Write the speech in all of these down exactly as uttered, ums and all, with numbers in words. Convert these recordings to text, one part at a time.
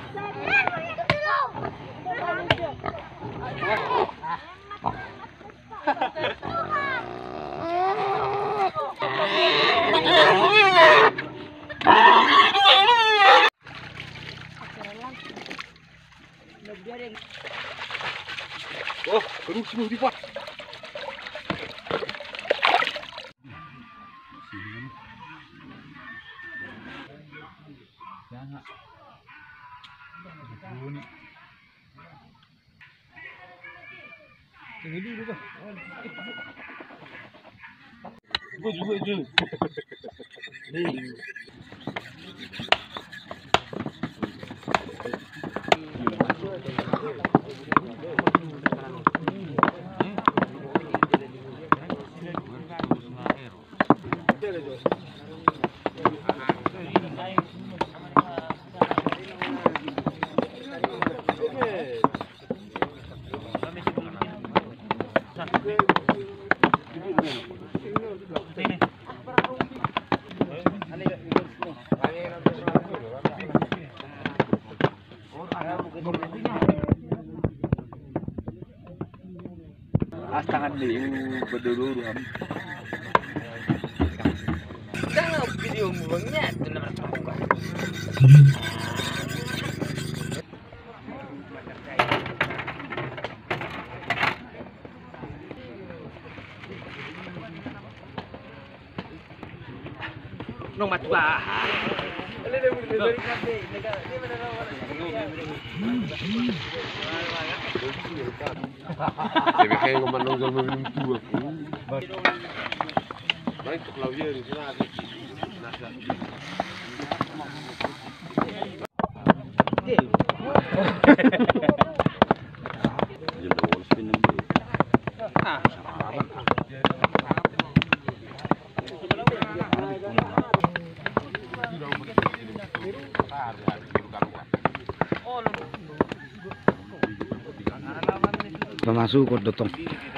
Oh, aduh semua di Pak. Jangan. Ini dulu Pak. Gue juga itu. Nih. Astangan deh, berdulu am. Jangan video mulanya itu nomor terbuka. Nong matua. Jadi kayak ngomong ngomong minum tua. Baik kalau dia di sana ada nasihat. Jelas pinam dulu. Ah, Masuk kok dotong.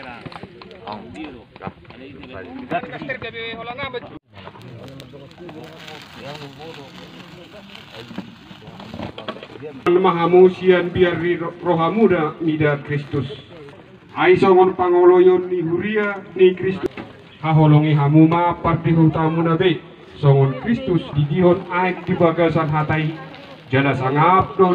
Mahamu sian biar rohamu da mida Kristus. Ai songon pangoloyon ni huria ni Kristus. Haholongi hamu ma parti hutamu nabe. Songon Kristus didihon aik di bagasan hatai. Jana sangap do.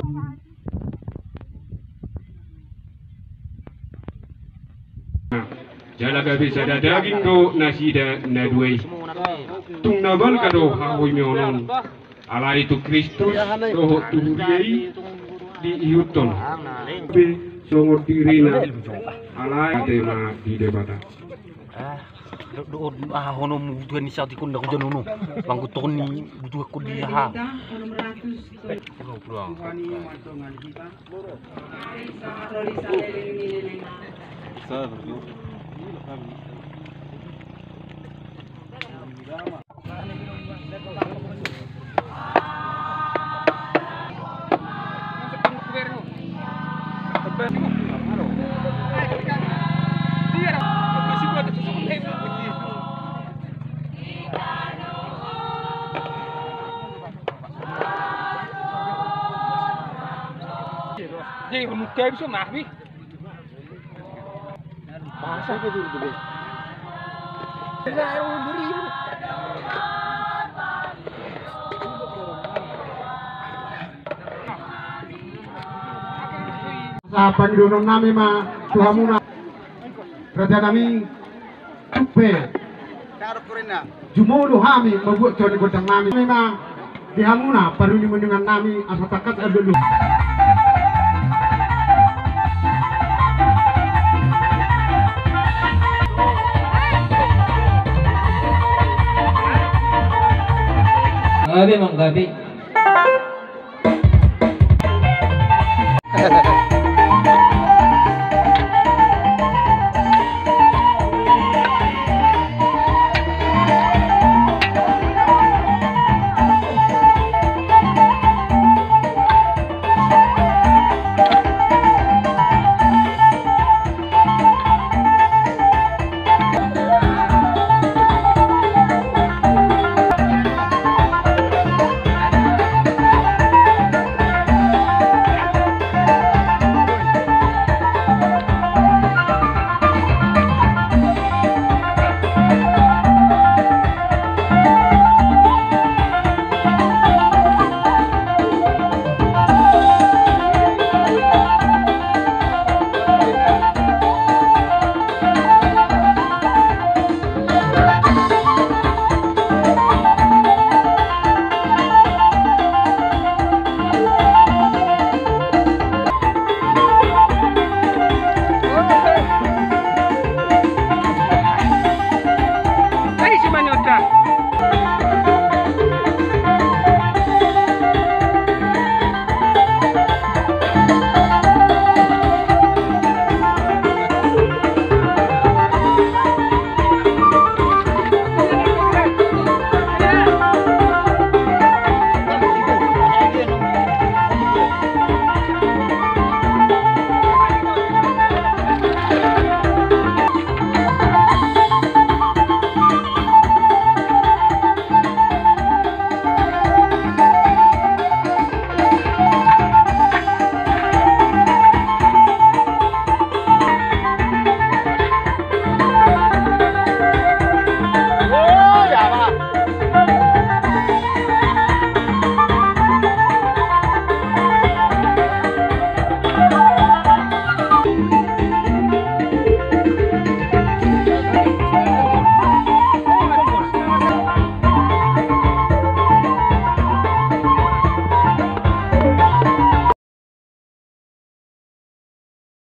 Jalaga bisa da daging do nasi da naduai. Tung nabal kado hahoy mionon. Ala itu Kristus roh tuhuriai di iuton. Be songo tirina. Ala tema di debata. Ah, do ah hono butuh ni saat ikut aku janono. Bangku Tony butuh aku dia ha. Peluang. Jadi muka bisa mahbi. Masa ke dulu tuh. Baru beri. Sa panginoon namin ma tuhamuna. Raja namin tupe. Jumulo kami mabuot ko ni kotang namin. Kami ma dihamuna paruni mendengar namin asa takat adulu. Gabi mang gabi.